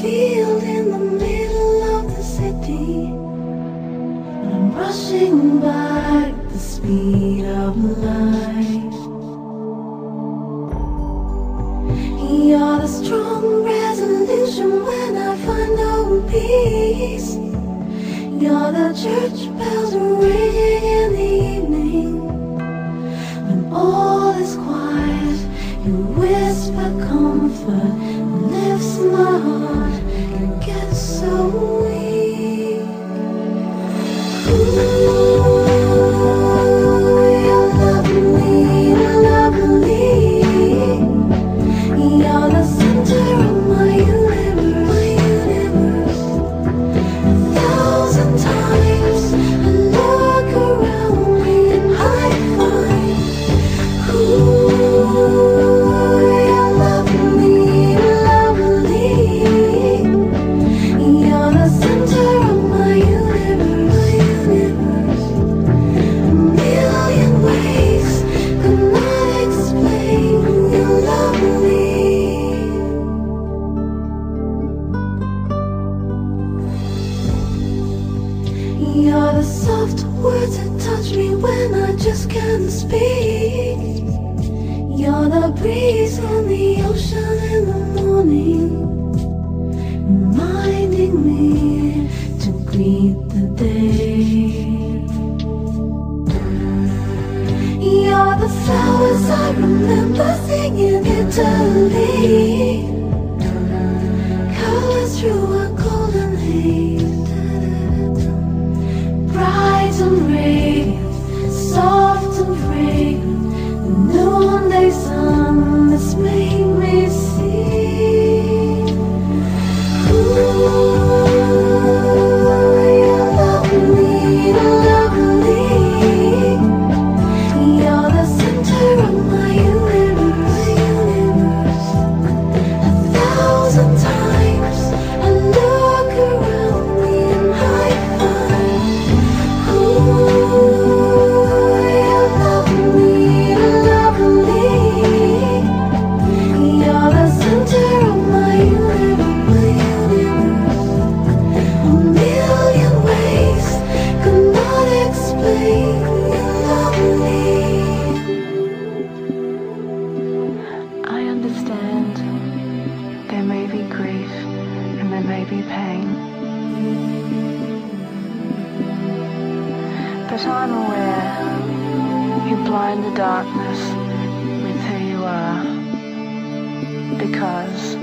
field in the middle of the city, and I'm rushing by at the speed of light. You're the strong resolution when I find no peace. You're the church bells ringing in the evening. When all is quiet, you whisper comfort and lifts my heart and gets so weak. Ooh, you're lovely, lovely. You're the center of my universe. A thousand times I look around me and I find who you're lovely, lovely. You're the center of my universe. A million ways could not explain your lovely. You're the soft words that touch me when I just can't speak. You're the breeze on the ocean in the morning, reminding me to greet the day. You're the flowers I remember singing Italy, colors through a golden haze, bright and radiant, soft and fragrant. The noonday sun has made me see. Ooh, you're lovely, lovely. You're the center of my universe. A thousand times I look around me and I find who you're lovely, lovely. You're the center of my universe. A million ways could not explain your lovely. I understand there may be grief and there may be pain, but I'm aware you blind the darkness with who you are, because